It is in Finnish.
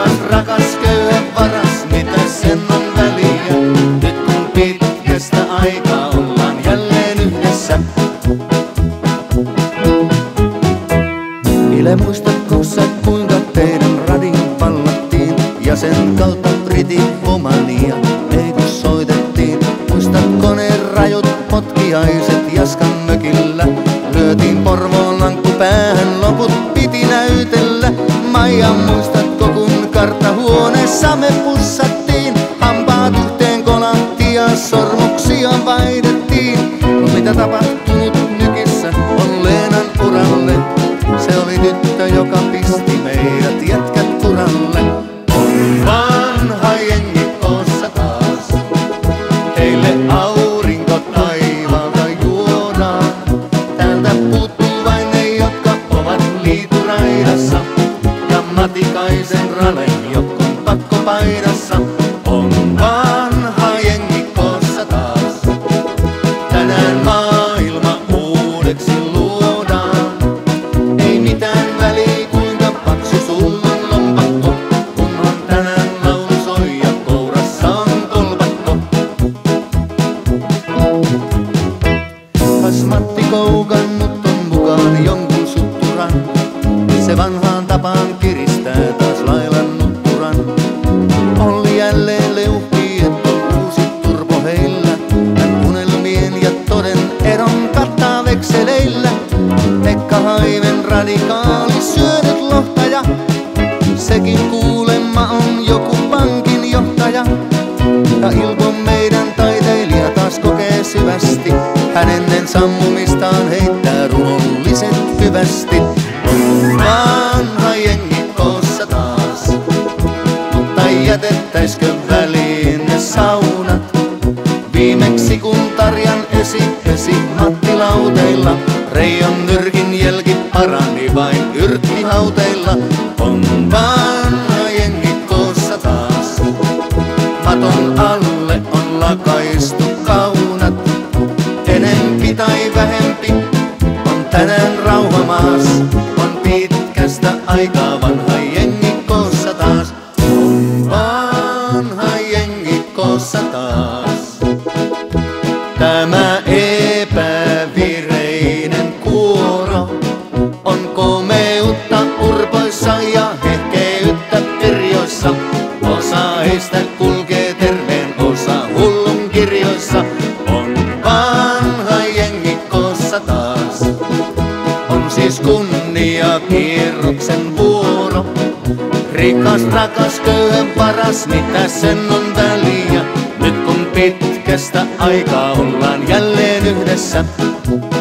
Rikas, rakas, köyhä, varas, mitä sen on väliä? Nyt kun pitkästä aikaa ollaan jälleen yhdessä. Ile, muistatko sä, kuinka teidän radion vallattiin? Ja sen kautta britifomania ei kun soitettiin. Muistatko ne rajut potkiaiset Jaskan mökillä? Lyötiin Porvoon lankku päähän, loput piti näytellä. Maija, muistatko kun karttahuoneessa me pussattiin? Hampaat yhteen kolahti ja sormuksia vaihdettiin. Mitä tapahtunut nykissä on Leenan uralle? Se oli tyttö, joka pisti meidät jätkät kuralle. On vanha jengi koossa taas, heille aurinko taivaalta juodaan. Täältä puuttuu vain ne, jotka ovat liituraidassa, ja Matikaisen Ralen jokkon pakkopaidassa. On vanha jengi koossa taas, tänään maailma uudeksi luodaan. Ei mitään väliä kuinka paksu sul on lompakko, kunhan tänään laulu soi ja kourassa on kolpakko. Kas Matti koukannut on mukaan jonkun sutturan, se vanhaan tapaan kiristää taas lailan nutturan. Olli jälleen leuhkii, et on uusi turbo heillä. Hän unelmien ja toden eron kattaa vekseleillä. Pekka Haiven radikaali syönyt lohtaja, sekin kuulemma on joku pankin johtaja. Ja Ilpo meidän taiteilija taas kokee syvästi, hän ennen sammumistaan heittää rumolliset hyvästi. Vanha jengi koossa taas, mutta jätettäiskö väliin ne saunat? Viimeksi kun Tarjan esi Matti lauteilla, Reijon nyrkin jälki parani vain yrttihauteilla. On vanha jengi koossa taas, maton alle on lakaistu kaunat. Enempi tai vähempi on tänään rauha maas, on pitkästä aikaa vanha jengi koossa taas. On vanha jengi koossa taas. Tämä epävireinen kuoro on komeutta urpoissa ja hehkeyttä kirjoissa. Osa heistä kulkee terveen, osa hullun kirjoissa. On vanha jengi koossa taas, on siis kunniakierroksen vuoro. Rikas, rakas, köyhä, varas, mitä sen on väliä? Nyt kun pitkästä aikaa ollaan jälleen yhdessä.